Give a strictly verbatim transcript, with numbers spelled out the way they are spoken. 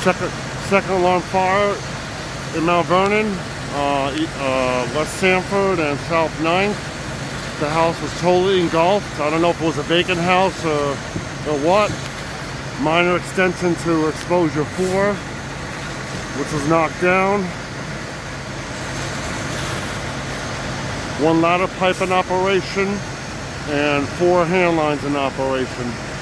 Second, second alarm fire in Mount Vernon, uh, uh, West Sanford and South ninth. The house was totally engulfed. I don't know if it was a vacant house or, or what. Minor extension to exposure four, which was knocked down. One ladder pipe in operation and four hand lines in operation.